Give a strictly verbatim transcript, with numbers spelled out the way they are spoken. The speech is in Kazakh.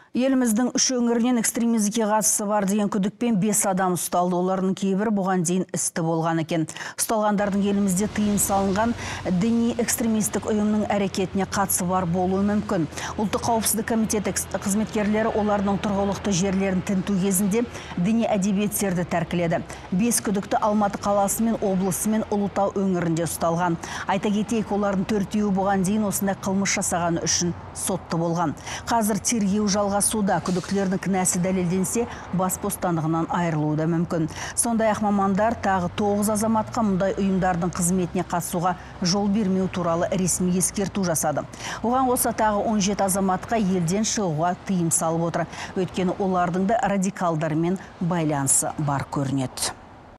Еліміздің үш өңірінен экстремизмге қатысы бар деген күдікпен бес адам ұсталды. Олардың кейбірі бұған дейін істі болған екен. Ұсталғандардың елімізде тыйым салынған діни экстремистік ұйымның әрекетіне қатысы бар болуы мүмкін. Ұлттық қауіпсіздік комитеті қызметкерлері олардың тұрғылықты жерлерін тінту кезінде діни әдебиеттерді тәркіледі. Бес күдікті Алматы қаласы мен облысы мен Ұлытау өңірінде ұсталған. Айта кетейік, олардың төртеуі бұған дейін осындай қылмыс жасағаны үшін сотты болған. Қазір тергеу жалғасуда. Күдіктілердің кінәсі дәлелденсе, бас бостандығынан айырылуы да мүмкін. Сондай-ақ мамандар тағы тоғыз азаматқа мұндай ұйымдардың қызметіне қатысуға жол бермеу туралы ресми ескерту жасады. Оған қоса тағы он жеті азаматқа елден шығуға тыйым салып отыр. Өйткені олардың да радикалдармен байланысы бар көрінеді.